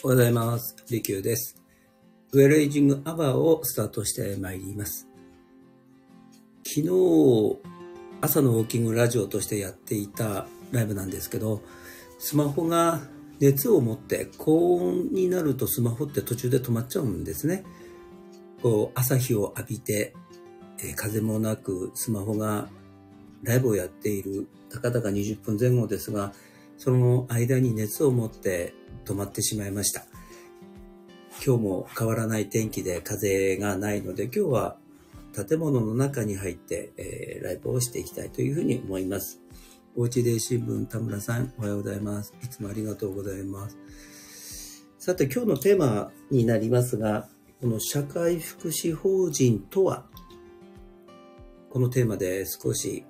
おはようございます。利休です。ウェルエイジングアワーをスタートしてまいります。昨日、朝のウォーキングラジオとしてやっていたライブなんですけど、スマホが熱を持って高温になるとスマホって途中で止まっちゃうんですね。朝日を浴びて、風もなくスマホがライブをやっているたかだか20分前後ですが、その間に熱を持って止まってしまいました。今日も変わらない天気で風がないので、今日は建物の中に入って、ライブをしていきたいというふうに思います。おうちで新聞田村さん、おはようございます。いつもありがとうございます。さて今日のテーマになりますが、この社会福祉法人とは、このテーマで少し、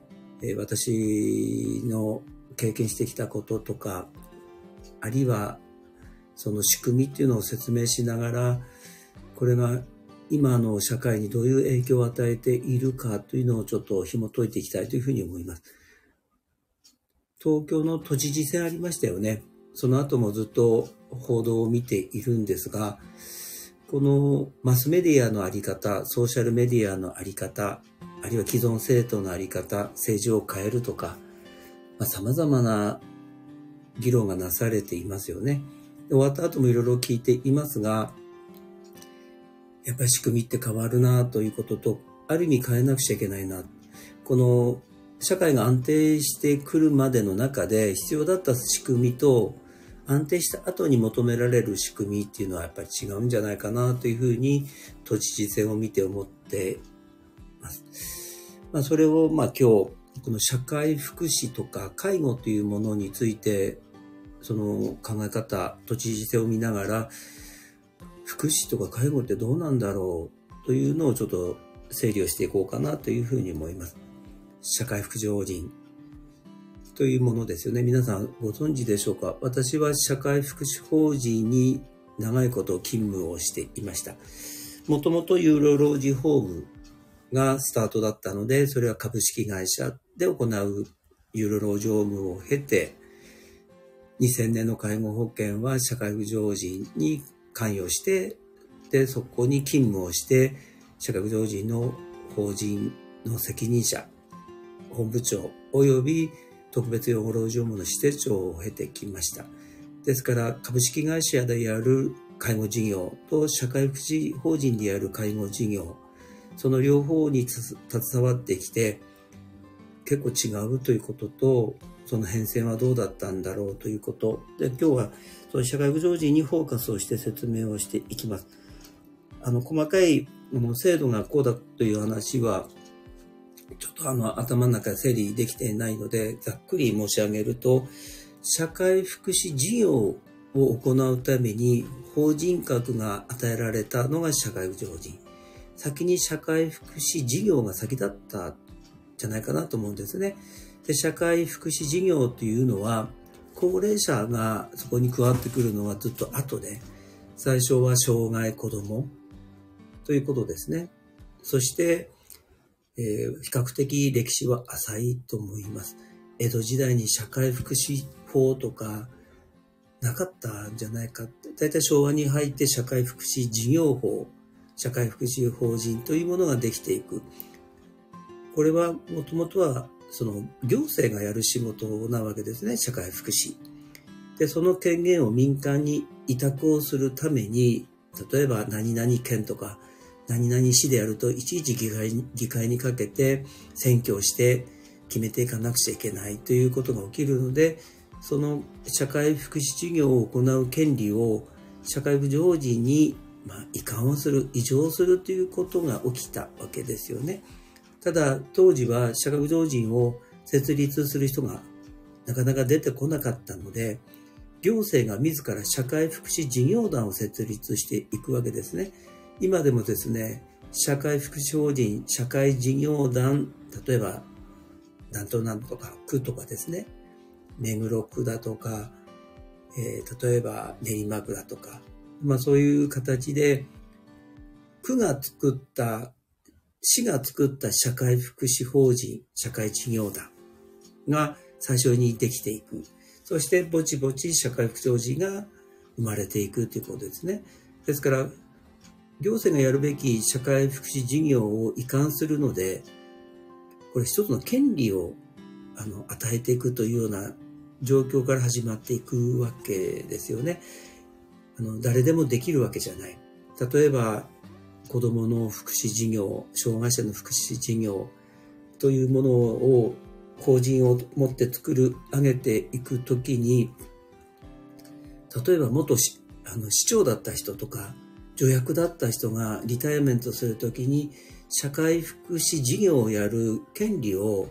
私の経験してきたこととか、あるいはその仕組みっていうのを説明しながら、これが今の社会にどういう影響を与えているかというのをちょっと紐解いていきたいというふうに思います。東京の都知事選ありましたよね。その後もずっと報道を見ているんですが、このマスメディアのあり方、ソーシャルメディアのあり方、あるいは既存政党のあり方、政治を変えるとか、様々な議論がなされていますよね。終わった後もいろいろ聞いていますが、やっぱり仕組みって変わるなということと、ある意味変えなくちゃいけないな。この社会が安定してくるまでの中で必要だった仕組みと、安定した後に求められる仕組みっていうのはやっぱり違うんじゃないかなというふうに都知事選を見て思っています。それを今日この社会福祉とか介護というものについてその考え方、都知事選を見ながら福祉とか介護ってどうなんだろうというのをちょっと整理をしていこうかなというふうに思います。社会福祉法人というものですよね。皆さんご存知でしょうか？私は社会福祉法人に長いこと勤務をしていました。もともとユーロ老人ホームがスタートだったので、それは株式会社で行うユーロ老人ホームを経て、2000年の介護保険は社会福祉法人に関与して、で、そこに勤務をして、社会福祉法人の法人の責任者、本部長及び特別養護老人ホームの施設長を経てきました。ですから株式会社でやる介護事業と社会福祉法人でやる介護事業、その両方に携わってきて結構違うということと、その変遷はどうだったんだろうということで、今日はその社会福祉法人にフォーカスをして説明をしていきます。細かい制度がこうだという話はちょっと頭の中で整理できていないので、ざっくり申し上げると、社会福祉事業を行うために法人格が与えられたのが社会福祉法人。先に社会福祉事業が先だったんじゃないかなと思うんですね。で、社会福祉事業というのは、高齢者がそこに加わってくるのはずっと後で、最初は障害子どもということですね。そして、比較的歴史は浅いと思います。江戸時代に社会福祉法とかなかったんじゃないかって。だいたい昭和に入って社会福祉事業法、社会福祉法人というものができていく。これはもともとはその行政がやる仕事なわけですね、社会福祉。で、その権限を民間に委託をするために、例えば何々県とか何々市でやるといちいち議会にかけて選挙をして決めていかなくちゃいけないということが起きるので、その社会福祉事業を行う権利を社会福祉法人に移管をする、移譲するということが起きたわけですよね。ただ当時は社会福祉法人を設立する人がなかなか出てこなかったので、行政が自ら社会福祉事業団を設立していくわけですね。今でもですね、社会福祉法人、社会事業団、例えばなんとか区とかですね、目黒区だとか、例えば練馬区だとか、そういう形で区が作った市が作った社会福祉法人、社会事業団が最初にできていく。そしてぼちぼち社会福祉法人が生まれていくということですね。ですから、行政がやるべき社会福祉事業を移管するので、これ一つの権利を与えていくというような状況から始まっていくわけですよね。誰でもできるわけじゃない。例えば、子どもの福祉事業、障害者の福祉事業というものを法人を持って上げていくときに、例えば元市長だった人とか、助役だった人がリタイアメントするときに、社会福祉事業をやる権利を、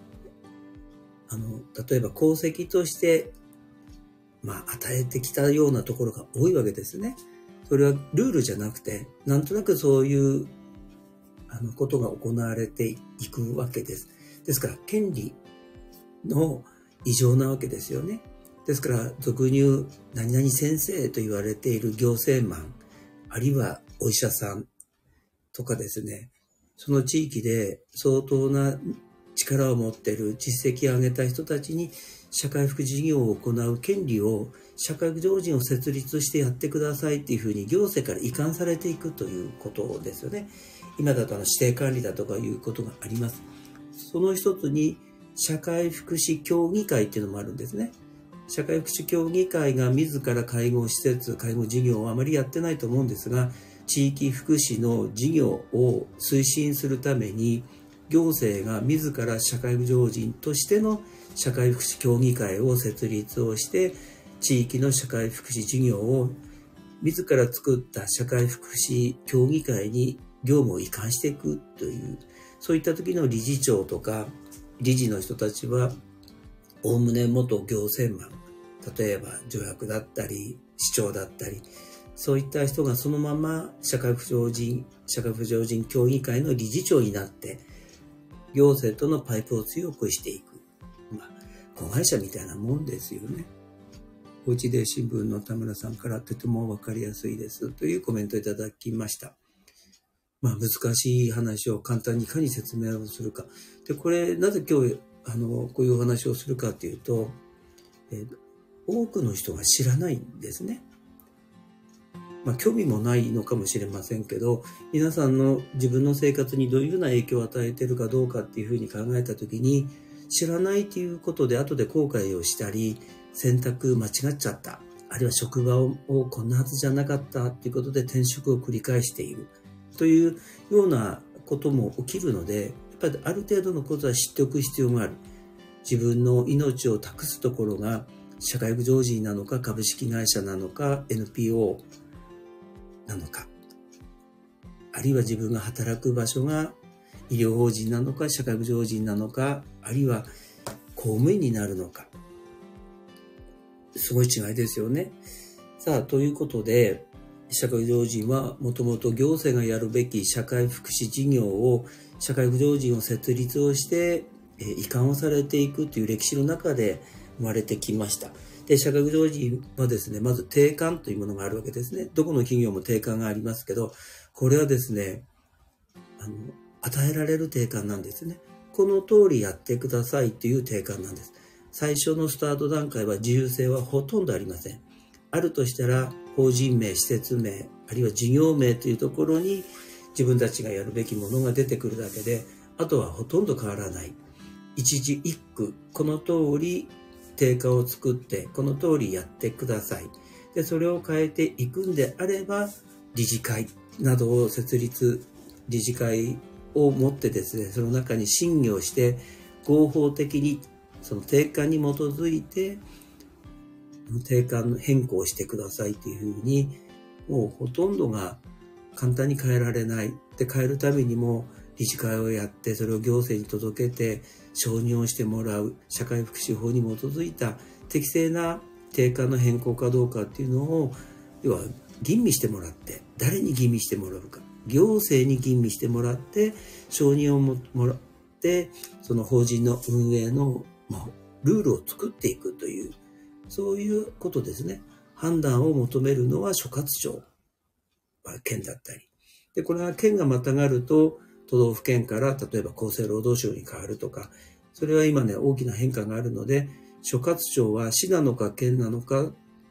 例えば功績として、与えてきたようなところが多いわけですね。それはルールじゃなくて、なんとなくそういうことが行われていくわけです。ですから、権利の異常なわけですよね。ですから、俗に言う何々先生と言われている行政マン、あるいはお医者さんとかですね、その地域で相当な力を持っている実績を上げた人たちに社会福祉事業を行う権利を社会福祉法人を設立してやってくださいっていうふうに行政から移管されていくということですよね。今だと指定管理だとかいうことがあります。その一つに社会福祉協議会っていうのもあるんですね。社会福祉協議会が自ら介護施設、介護事業をあまりやってないと思うんですが、地域福祉の事業を推進するために行政が自ら社会福祉法人としての社会福祉協議会を設立をして、地域の社会福祉事業を自ら作った社会福祉協議会に業務を移管していくという、そういった時の理事長とか理事の人たちは、おおむね元行政マン、例えば助役だったり市長だったり、そういった人がそのまま社会福祉法人協議会の理事長になって、行政とのパイプを強くしていく。子会社みたいなもんですよね。おうちで新聞の田村さんからとてもわかりやすいですというコメントをいただきました。難しい話を簡単にいかに説明をするか。で、これ、なぜ今日、こういうお話をするかというと、多くの人が知らないんですね。興味もないのかもしれませんけど、皆さんの自分の生活にどういうような影響を与えているかどうかっていうふうに考えたときに、知らないということで後で後悔をしたり、選択間違っちゃった、あるいは職場をこんなはずじゃなかったということで転職を繰り返しているというようなことも起きるので、やっぱりある程度のことは知っておく必要がある。自分の命を託すところが社会福祉法人なのか株式会社なのか NPOなのか、あるいは自分が働く場所が医療法人なのか社会福祉法人なのか、あるいは公務員になるのか、すごい違いですよね。さあ、ということで、社会福祉法人はもともと行政がやるべき社会福祉事業を社会福祉法人を設立をして移管をされていくという歴史の中で生まれてきました。で、社会福祉法人はですね、まず定款というものがあるわけですね。どこの企業も定款がありますけど、これはですね、与えられる定款なんですね。この通りやってくださいという定款なんです。最初のスタート段階は自由性はほとんどありません。あるとしたら、法人名、施設名、あるいは事業名というところに自分たちがやるべきものが出てくるだけで、あとはほとんど変わらない。一字一句、この通り定価を作って、この通りやってください。で、それを変えていくんであれば、理事会などを設立、理事会を持ってですね、その中に審議をして、合法的にその定価に基づいて、定価変更してくださいというふうに、もうほとんどが簡単に変えられない。で、変えるためにも理事会をやって、それを行政に届けて、承認をしてもらう、社会福祉法に基づいた適正な定価の変更かどうかっていうのを、要は吟味してもらって、誰に吟味してもらうか。行政に吟味してもらって、承認をもらって、その法人の運営の、ルールを作っていくという、そういうことですね。判断を求めるのは所轄庁、県だったり。で、これは県がまたがると、都道府県から例えば厚生労働省に変わるとか、それは今ね、大きな変化があるので、所轄庁は市なのか県なのか、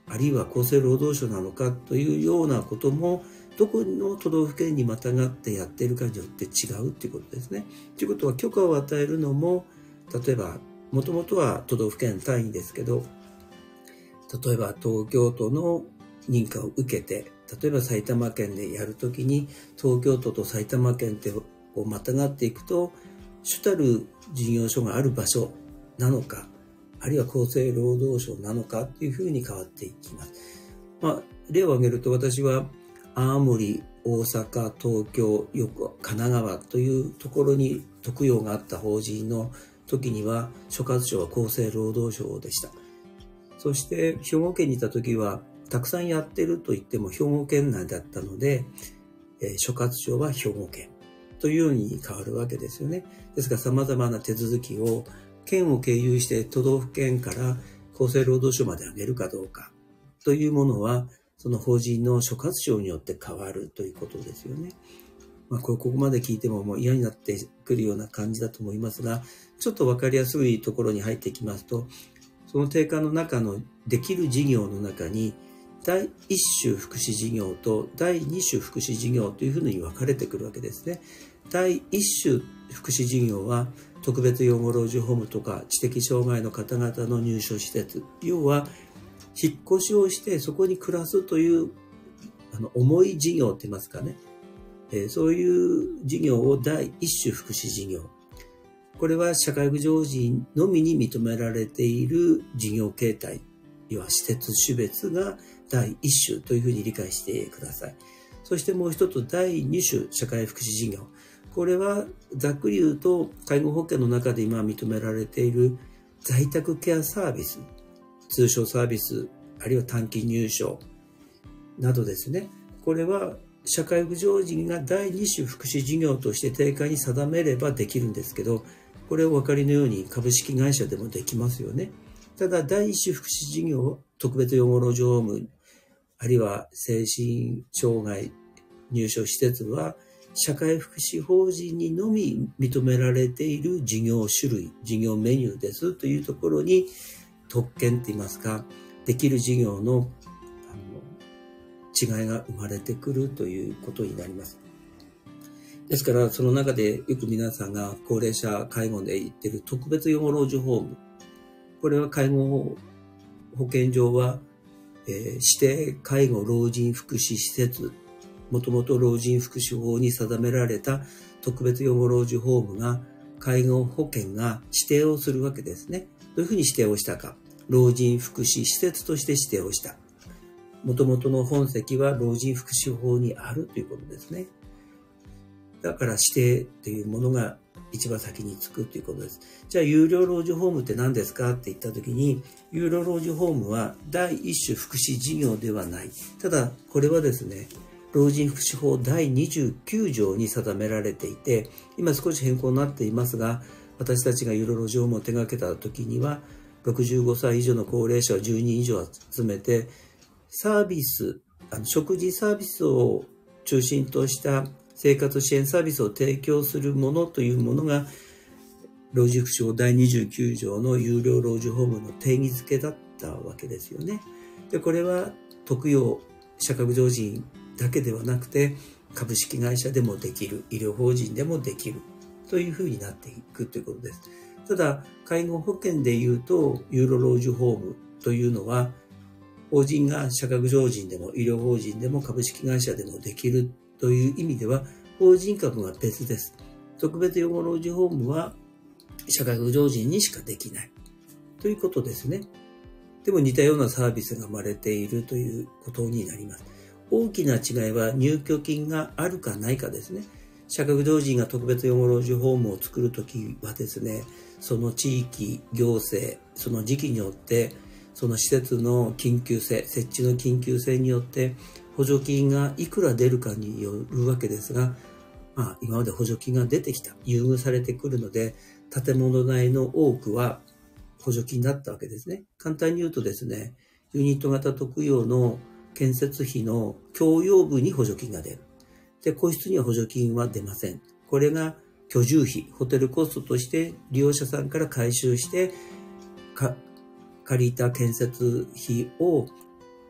あるいは厚生労働省なのかというようなことも、どこの都道府県にまたがってやっているかによって違うということですね。ということは許可を与えるのも、例えばもともとは都道府県単位ですけど、例えば東京都の認可を受けて、例えば埼玉県でやるときに東京都と埼玉県をまたがっていくと、主たる事業所がある場所なのか、あるいは厚生労働省なのかというふうに変わっていきます。例を挙げると、私は青森、大阪、東京、神奈川というところに特養があった法人の時には、所轄庁は厚生労働省でした。そして兵庫県にいた時は、たくさんやってると言っても兵庫県内だったので、所轄庁は兵庫県というように変わるわけですよね。ですから様々な手続きを県を経由して都道府県から厚生労働省まで上げるかどうかというものは、その法人の所轄庁によって変わるということですよね。ここまで聞いてももう嫌になってくるような感じだと思いますが、ちょっとわかりやすいところに入ってきますと、その定款の中のできる事業の中に、第一種福祉事業と第二種福祉事業というふうに分かれてくるわけですね。第一種福祉事業は特別養護老人ホームとか知的障害の方々の入所施設、要は引っ越しをしてそこに暮らすという重い事業って言いますかね、そういう事業を第一種福祉事業、これは社会福祉法人のみに認められている事業形態、要は施設種別が第一種というふうに理解してください。そしてもう一つ、第二種社会福祉事業、これはざっくり言うと介護保険の中で今認められている在宅ケアサービス、通所サービス、あるいは短期入所などですね。これは社会福祉法人が第二種福祉事業として定款に定めればできるんですけど、これをお分かりのように株式会社でもできますよね。ただ第一種福祉事業、特別養護老人ホーム、あるいは精神障害入所施設は社会福祉法人にのみ認められている事業種類、事業メニューですというところに特権といいますか、できる事業の違いが生まれてくるということになります。ですから、その中でよく皆さんが高齢者介護で行っている特別養護老人ホーム、これは介護保険上は、指定介護老人福祉施設、もともと老人福祉法に定められた特別養護老人ホームが介護保険が指定をするわけですね。どういうふうに指定をしたか。老人福祉施設として指定をした。もともとの本籍は老人福祉法にあるということですね。だから指定というものが一番先につくということです。じゃあ有料老人ホームって何ですかって言ったときに、有料老人ホームは第一種福祉事業ではない。ただこれはですね、老人福祉法第29条に定められていて、今少し変更になっていますが、私たちが有料老人ホームを手掛けた時には、65歳以上の高齢者を10人以上集めて、サービス、食事サービスを中心とした生活支援サービスを提供するものというものが、老人福祉法第29条の有料老人ホームの定義づけだったわけですよね。で、これは特養社会福祉法人だけではなくて、株式会社でもできる、医療法人でもできるというふうになっていくということです。ただ、介護保険でいうと、有料老人ホームというのは、法人が社会福祉法人でも医療法人でも株式会社でもできるという意味では、法人格が別です。特別養護老人ホームは社会福祉法人にしかできないということですね。でも似たようなサービスが生まれているということになります。大きな違いは入居金があるかないかですね。社会福祉法人が特別養護老人ホームを作るときはですね、その地域、行政、その時期によって、その施設の緊急性、設置の緊急性によって補助金がいくら出るかによるわけですが、今まで補助金が出てきた、優遇されてくるので、建物代の多くは補助金だったわけですね。簡単に言うとですね、ユニット型特養の建設費の共用部に補助金が出る。で、個室には補助金は出ません。これが居住費、ホテルコストとして利用者さんから回収して、借りた建設費を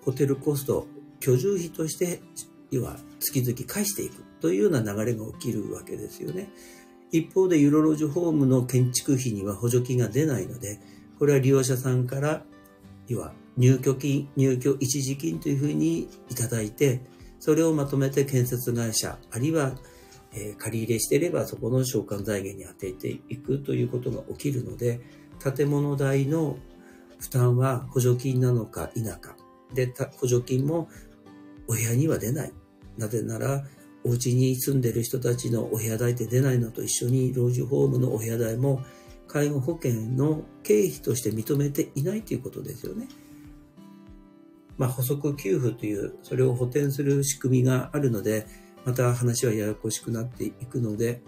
ホテルコスト、居住費として、要は月々返していくというような流れが起きるわけですよね。一方でユーロロジホームの建築費には補助金が出ないので、これは利用者さんから、要は入居一時金というふうにいただいて、それをまとめて建設会社、あるいは、借り入れしていればそこの償還財源に充てていくということが起きるので、建物代の負担は補助金なのか否か。で、補助金もお部屋には出ない。なぜなら、お家に住んでる人たちのお部屋代って出ないのと一緒に、老人ホームのお部屋代も介護保険の経費として認めていないということですよね。補足給付という、それを補填する仕組みがあるので、また話はややこしくなっていくので、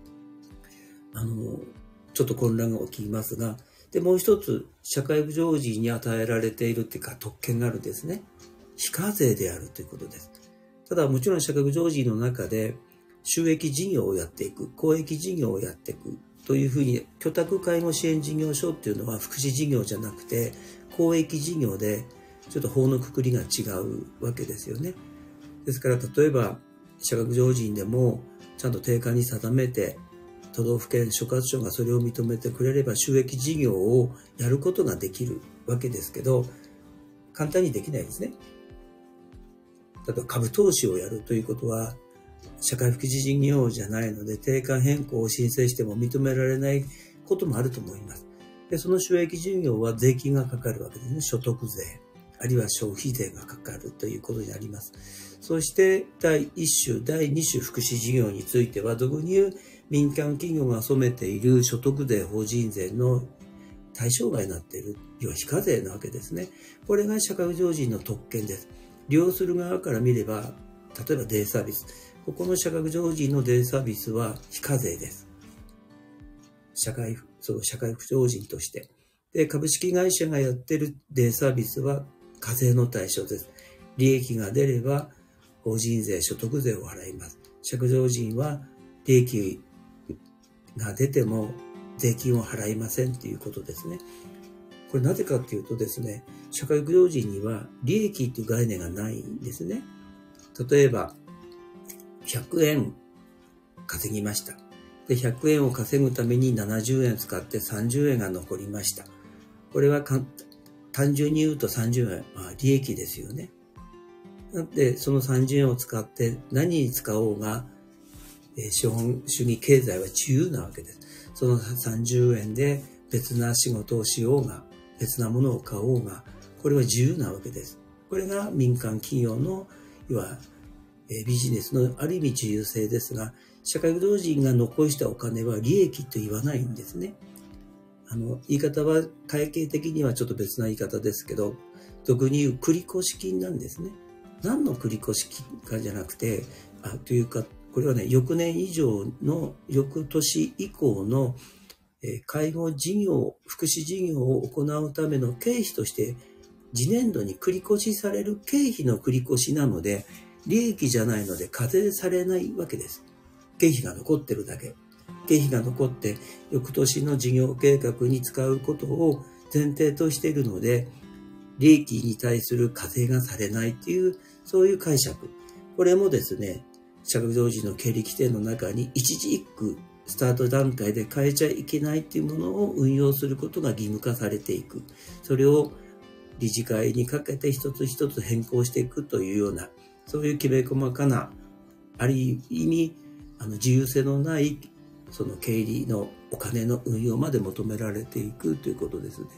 ちょっと混乱が起きますが、で、もう一つ、社会不常時に与えられているっていうか、特権があるんですね。非課税であるということです。ただ、もちろん社会不常時の中で、収益事業をやっていく、公益事業をやっていくというふうに、居宅介護支援事業所っていうのは福祉事業じゃなくて、公益事業で、ちょっと法のくくりが違うわけですよね。ですから、例えば、社会不常人でも、ちゃんと定価に定めて、都道府県所轄庁がそれを認めてくれれば収益事業をやることができるわけですけど、簡単にできないですね。例えば株投資をやるということは、社会福祉事業じゃないので、定価変更を申請しても認められないこともあると思います。で、その収益事業は税金がかかるわけですね。所得税、あるいは消費税がかかるということになります。そして、第1種、第2種福祉事業については、俗に言う民間企業が納めている所得税、法人税の対象外になっている、要は非課税なわけですね。これが社会不常人の特権です。利用する側から見れば、例えばデイサービス。ここの社会不常人のデイサービスは非課税です。社会不常人として。で、株式会社がやっているデイサービスは課税の対象です。利益が出れば、法人税、所得税を払います。社会不常人は利益が出ても税金を払いませんということですね。これなぜかっていうとですね、社会不常人には利益という概念がないんですね。例えば、100円稼ぎました。で、100円を稼ぐために70円使って30円が残りました。これは単純に言うと30円、利益ですよね。で、その30円を使って何に使おうが、資本主義経済は自由なわけです。その30円で別な仕事をしようが、別なものを買おうが、これは自由なわけです。これが民間企業の、いわゆるビジネスのある意味自由性ですが、社会不常人が残したお金は利益と言わないんですね。言い方は会計的にはちょっと別な言い方ですけど、俗に言う繰越金なんですね。何の繰越金かじゃなくて、というか、これはね、翌年以上の翌年以降の介護事業、福祉事業を行うための経費として、次年度に繰越される経費の繰越なので、利益じゃないので課税されないわけです。経費が残ってるだけ。経費が残って、翌年の事業計画に使うことを前提としているので、利益に対する課税がされないっていう、そういう解釈。これもですね、社会不常人の経理規定の中に一字一句スタート段階で変えちゃいけないっていうものを運用することが義務化されていく。それを理事会にかけて一つ一つ変更していくというような、そういうきめ細かな、ある意味、自由性のない、その経理のお金の運用まで求められていくということですね。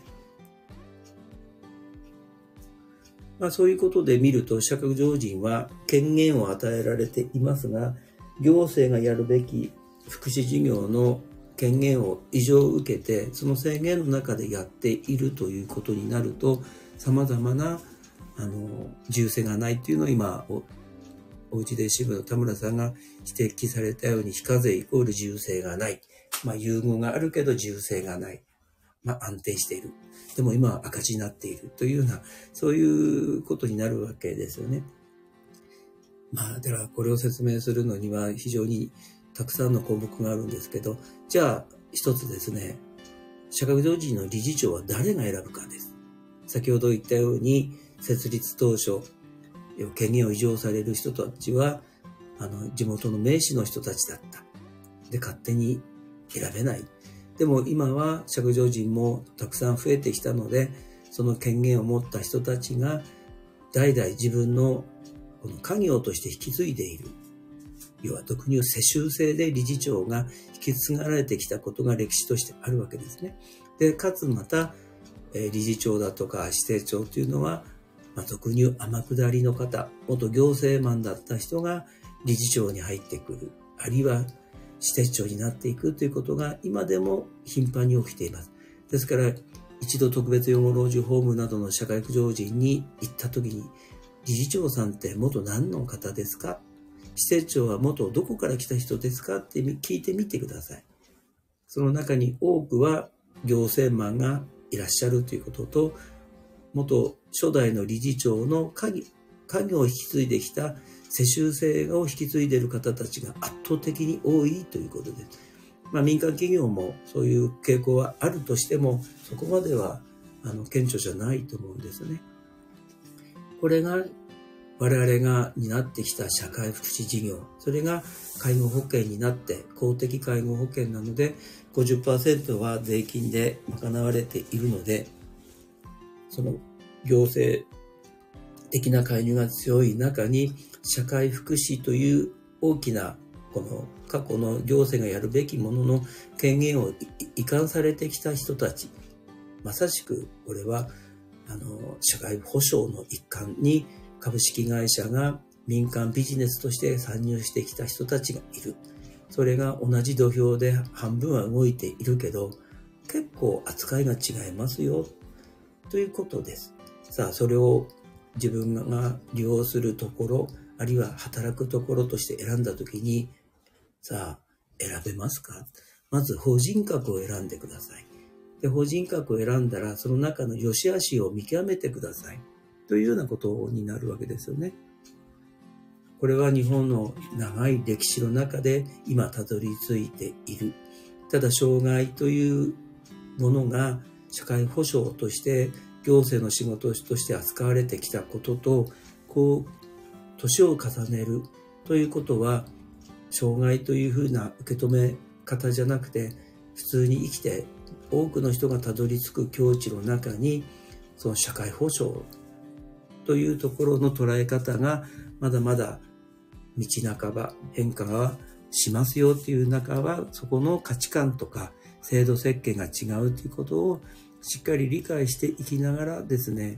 そういうことで見ると、社会不常人は権限を与えられていますが、行政がやるべき福祉事業の権限を委譲を受けて、その制限の中でやっているということになると、様々な自由性がないっていうのを今、おうちで支部の田村さんが指摘されたように、非課税イコール自由性がない。優遇があるけど自由性がない。安定している。でも今は赤字になっているというような、そういうことになるわけですよね。だからこれを説明するのには非常にたくさんの項目があるんですけど、じゃあ一つですね、社会不常人の理事長は誰が選ぶかです。先ほど言ったように、 設立当初、権限を委譲される人たちは、地元の名士の人たちだった。で、勝手に選べない。でも今は釈上人もたくさん増えてきたので、その権限を持った人たちが代々自分のこの家業として引き継いでいる。要は俗に言う世襲制で理事長が引き継がれてきたことが歴史としてあるわけですね。で、かつまた、理事長だとか支店長というのは、俗に言う天下りの方、元行政マンだった人が理事長に入ってくる。あるいは支店長になっていくということが今でも頻繁に起きています。ですから、一度特別養護老人ホームなどの社会福祉人に行った時に、理事長さんって元何の方ですか？支店長は元どこから来た人ですかって聞いてみてください。その中に多くは行政マンがいらっしゃるということと、元初代の理事長の家業を引き継いできた世襲制を引き継いでいる方たちが圧倒的に多いということです。民間企業もそういう傾向はあるとしても、そこまでは顕著じゃないと思うんですね。これが我々が担ってきた社会福祉事業、それが介護保険になって公的介護保険なので 50% は税金で賄われているので、その行政的な介入が強い中に社会福祉という大きなこの過去の行政がやるべきものの権限を移管されてきた人たち、まさしくこれは社会保障の一環に株式会社が民間ビジネスとして参入してきた人たちがいる。それが同じ土俵で半分は動いているけど、結構扱いが違いますよということです。さあ、それを自分が利用するところ、あるいは働くところとして選んだときに、さあ、選べますか？まず法人格を選んでください。で、法人格を選んだら、その中の良し悪しを見極めてください。というようなことになるわけですよね。これは日本の長い歴史の中で今たどり着いている。ただ、障害というものが社会保障として行政の仕事として扱われてきたことと、年を重ねるということは、障害というふうな受け止め方じゃなくて、普通に生きて多くの人がたどり着く境地の中に、その社会保障というところの捉え方がまだまだ道半ば変化はしますよっていう中は、そこの価値観とか制度設計が違うということをしっかり理解していきながらですね、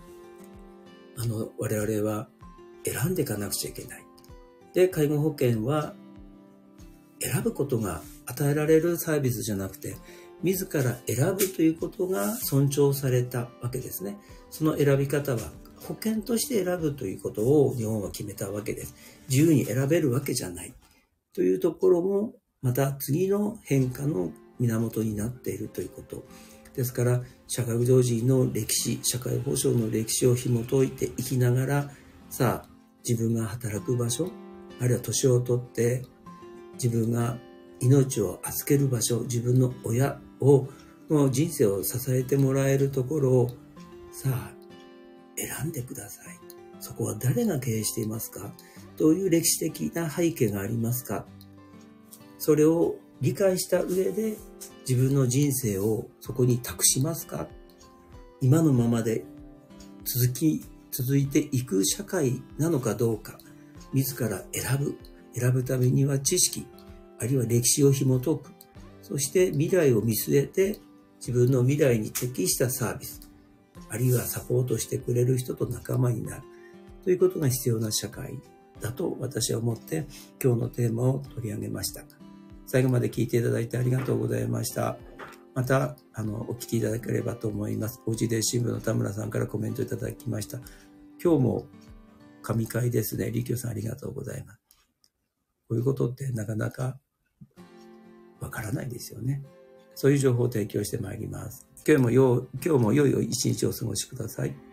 我々は選んでいかなくちゃいけない。で、介護保険は選ぶことが与えられるサービスじゃなくて、自ら選ぶということが尊重されたわけですね。その選び方は保険として選ぶということを日本は決めたわけです。自由に選べるわけじゃないというところもまた次の変化の源になっているということですから、社会福祉人の歴史、社会保障の歴史を紐解いていきながら、さあ自分が働く場所、あるいは年を取って自分が命を預ける場所、自分の親の人生を支えてもらえるところをさあ選んでください。そこは誰が経営していますか？どういう歴史的な背景がありますか？それを理解した上で自分の人生をそこに託しますか？今のままで続いていく社会なのかどうか、自ら選ぶためには知識、あるいは歴史を紐解く、そして未来を見据えて自分の未来に適したサービス、あるいはサポートしてくれる人と仲間になるということが必要な社会だと私は思って今日のテーマを取り上げました。最後まで聞いていただいてありがとうございました。またお聞きいただければと思います。おうちで新聞の田村さんからコメントいただきました。今日も神会ですね。利休さんありがとうございます。こういうことってなかなかわからないですよね。そういう情報を提供してまいります。今日も良い一日をお過ごしください。